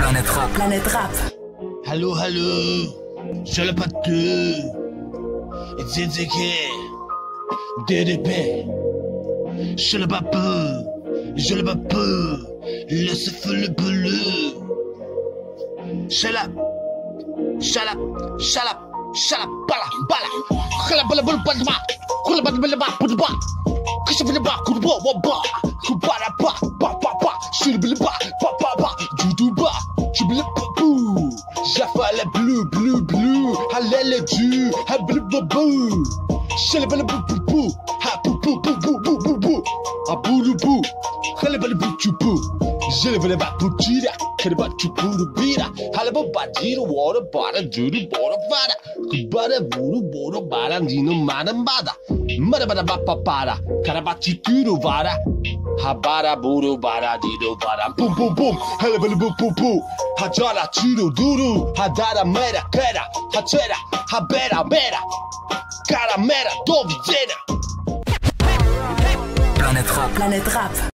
Planète Rap. Planète Rap. Allô, je le pâteux. Ziziki. DDP. Je le papeux. Je le papeux. Le souffle le bleu. Shut up. Shut up. Shut up. Shut up. Bala. Bala. Khala bala bala bala bala. Khala bala bala bala bala. Khala bala bala bala bala. Kubara ba ba ba ba. Shul bala ba ba ba ba. Judu ba. Jubile babou. J'affale bleu bleu bleu. Halele du. Ha bleu babou. Shul bala bou bou bou. Ha bou bou bou bou bou bou bou. Ha bou bou bou. Khala bala bou tu bou. Je le veux pas pour tirer, que le bas tu peux le bira. Halaba badiro, water, bada, duty, bora, vada. Bada, buru, boro, bada, dino, madam, bada. Madabada, papada, carabati, tudo, vada. Habara, buru, bada, dido, vada. Boom, boom, boom, halaba, boom, boom, boom. Hajara, tudo, duro, hadara, mera, kera, hachera, habera, mera. Caramera, dovizena. Planète Rap. Planète Rap.